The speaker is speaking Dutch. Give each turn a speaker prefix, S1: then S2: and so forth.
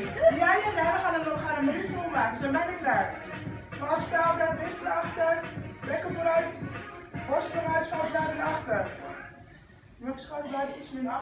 S1: We gaan een minuut rondmaken. Zo ben ik klaar. Vast schouwblad, rug naar achter. Bekken vooruit. Borst vooruit, schouderbladen naar achter. Welke schouderbladen iets nu naar achter?